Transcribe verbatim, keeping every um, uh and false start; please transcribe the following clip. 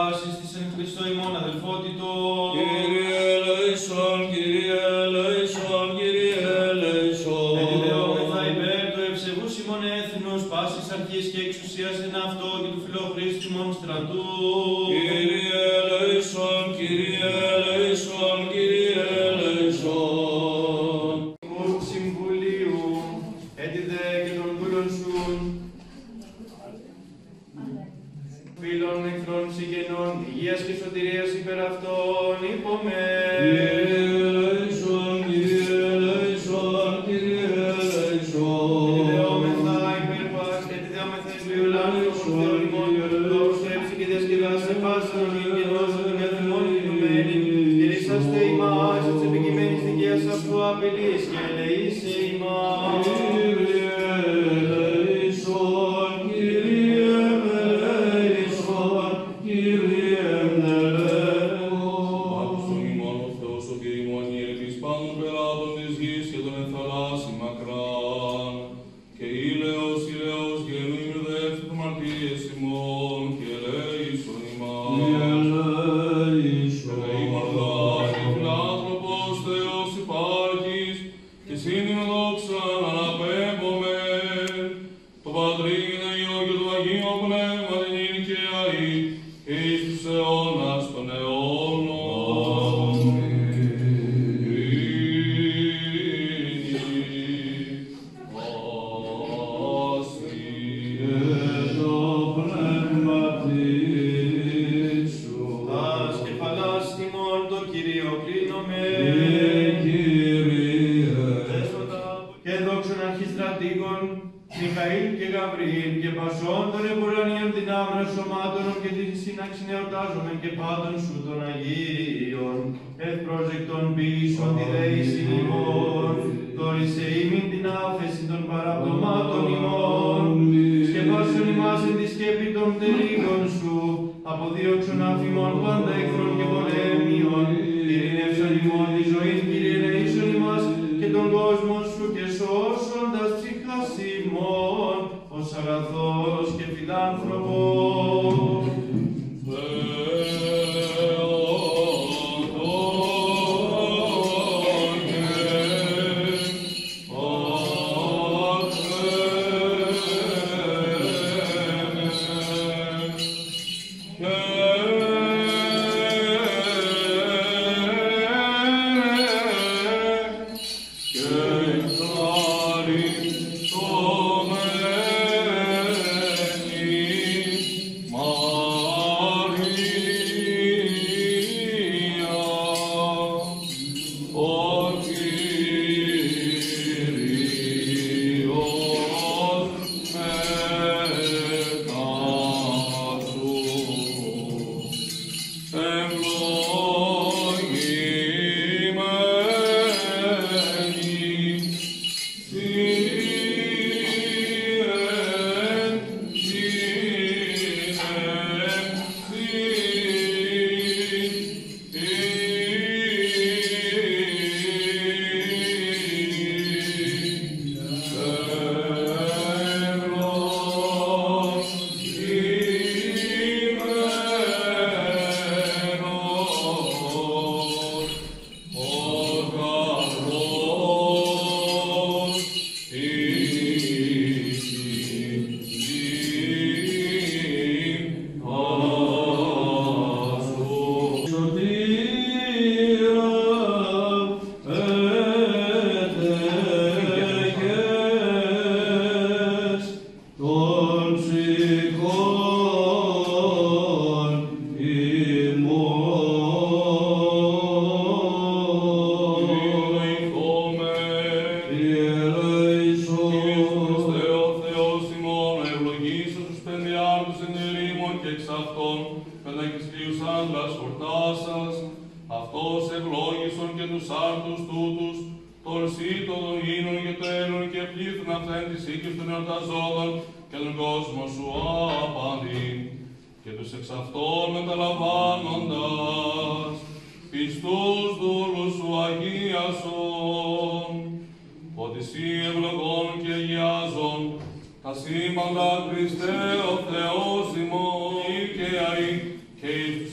πάσης της εν Χριστώ ημών αδελφότητος. Κύριε ελέησον, Κύριε ελέησον, Κύριε ελέησον. Επιδεόμεθα υπέρ του ευσεβούς ημών έθνους, πάσης αρχής και εξουσίας εν αυτό και του φιλοχρίστου ημών στρατού. Κύριε ελέησον, Κύριε ελέησον, Κύριε ελέησον. Συμβουλίου, έτιδε και των δούλων σου, φίλων εχθρών συγγενών, υγείας και σωτηρίας υπέρ αυτών, είπαμε. Κύριε ελέησον, Κύριε ελέησον, Κύριε ελέησον. Επιδεόμεθα υπέρ πας και επιδεόμεθα εις βιολάνους των Θεών ημών, δώσ' θρέψη και διασκεδάσε πάσαν και δώσω την καθημόν κινουμένη, και ρίσαστε ημάς της επικειμένης δικαίας αυτού απειλής και ελεήσε ημάς. Κύριε ελέησον, Κύριε ελέησον, Κύριε ελέησον. Άκουσον ημών ο Θεός ο Κύριμον ειρηνής πάντων πελάτων της γης και των ενθαλάσσι μακράν. Και ήλαιος, ήλαιος γένου ημερδεύσει του μαρτύριες ημών και ελέησον ημάς. Ελέημον δάσκε φιλάνθρωπος Θεός υπάρχεις και σύνην δόξαν αναπέμπομεν. Το Πατρί, το Υιό και το Αγίο Πνεύμα την ήρκαια ή εις τους αιώνας των αιώνων. Τας κεφαλάς τιμών το Κύριο κλείνομαι. Δέσποτα και δόξων αρχιστρατήγων, Μιχαήλ και Γαβριήλ και πασών των εμπορανίων δυνάμεων σωμάτων και τη σύναξη εορτάζομεν και πάντων σου των Αγίων, ευπρόζεκτον ποιήσον τη δέηση ημών, δόρισε ημίν την άφεση των παραπτωμάτων ημών, σκεπάσον ημάς εν τη σκέπη των τελίγων σου, αποδίωξον αφημών πάντα εχθρών και πολέμιων, ειρηνεύσον ημών τη ζωή, Κύριε ελεήσον ημάς και τον κόσμο σου και σώσοντας ψυχάς ημών, ως αγαθός και φιλάνθρωπος. Τα σύμπαντα Χριστέ ο Θεός ημών, και αή και η